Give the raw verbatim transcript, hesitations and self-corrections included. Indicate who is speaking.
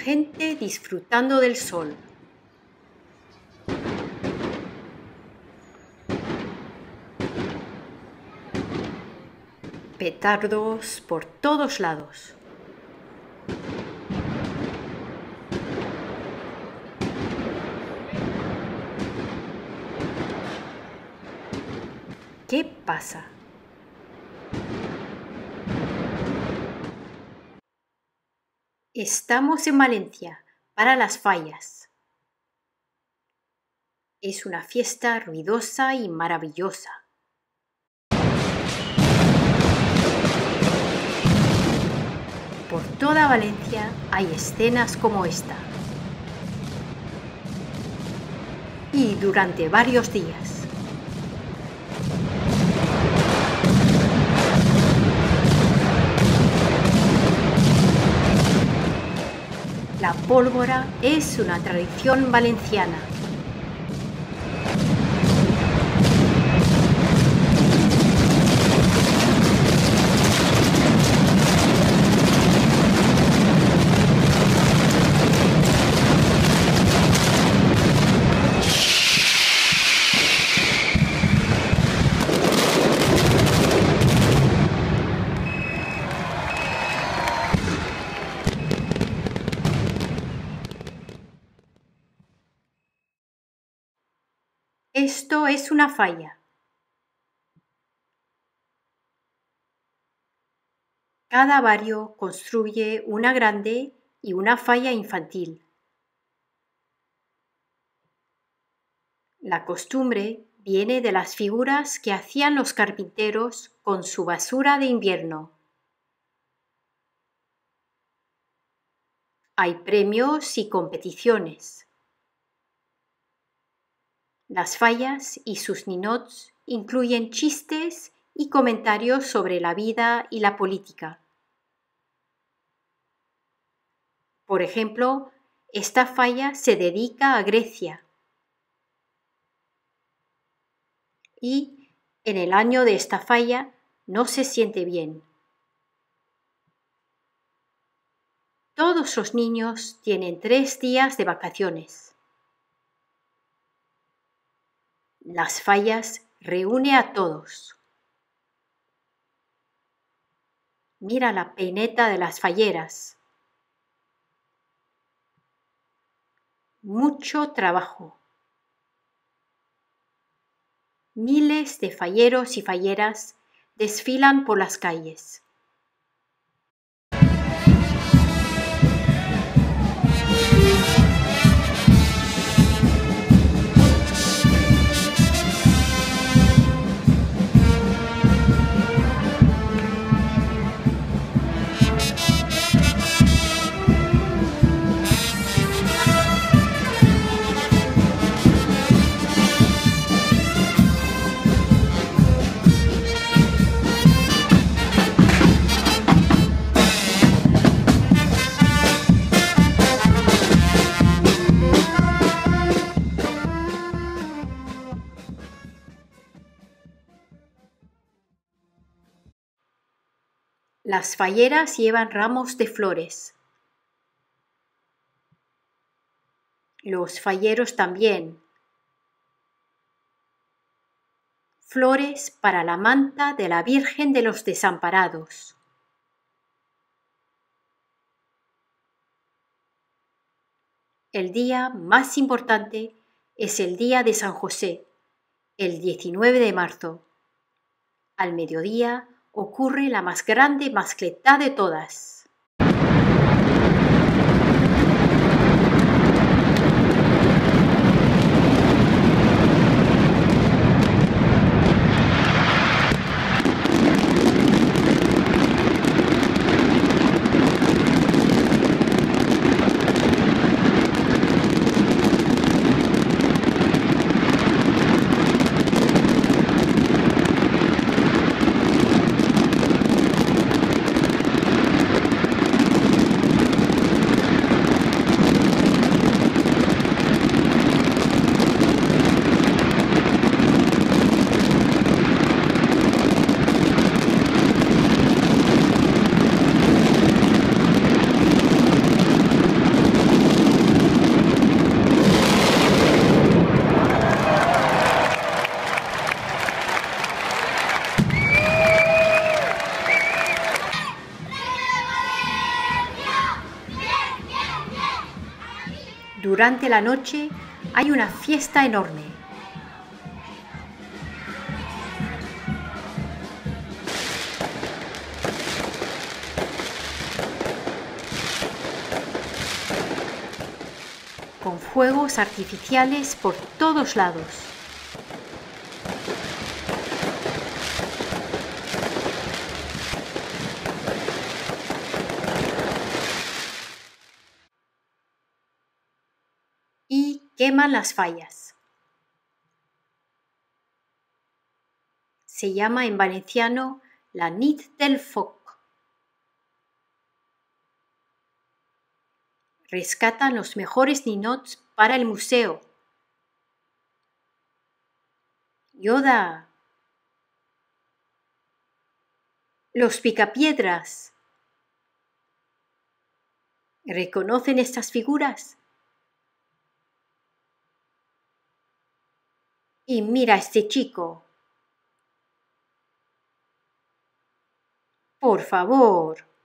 Speaker 1: gente disfrutando del sol. Petardos por todos lados. ¿Qué pasa? Estamos en Valencia para las fallas. Es una fiesta ruidosa y maravillosa. Por toda Valencia hay escenas como esta. Y durante varios días. La pólvora es una tradición valenciana. Esto es una falla. Cada barrio construye una grande y una falla infantil. La costumbre viene de las figuras que hacían los carpinteros con su basura de invierno. Hay premios y competiciones. Las fallas y sus ninots incluyen chistes y comentarios sobre la vida y la política. Por ejemplo, esta falla se dedica a Grecia. Y en el año de esta falla no se siente bien. Todos los niños tienen tres días de vacaciones. Las fallas reúne a todos. Mira la peineta de las falleras. Mucho trabajo. Miles de falleros y falleras desfilan por las calles. Las falleras llevan ramos de flores. Los falleros también. Flores para la manta de la Virgen de los Desamparados. El día más importante es el día de San José, el diecinueve de marzo. Al mediodía ocurre la más grande mascletá de todas. Durante la noche hay una fiesta enorme. Con fuegos artificiales por todos lados. Y queman las fallas. Se llama en valenciano la nit del foc. Rescatan los mejores ninots para el museo. Yoda. Los picapiedras. ¿Reconocen estas figuras? Y mira a este chico. Por favor.